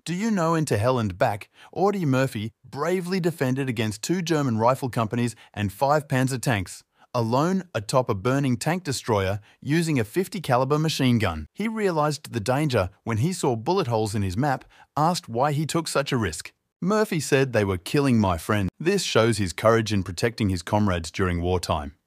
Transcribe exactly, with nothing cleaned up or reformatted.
Do you know Into Hell and Back, Audie Murphy bravely defended against two German rifle companies and five Panzer tanks, alone atop a burning tank destroyer using a fifty caliber machine gun. He realized the danger when he saw bullet holes in his map, asked why he took such a risk. Murphy said, "They were killing my friend." This shows his courage in protecting his comrades during wartime.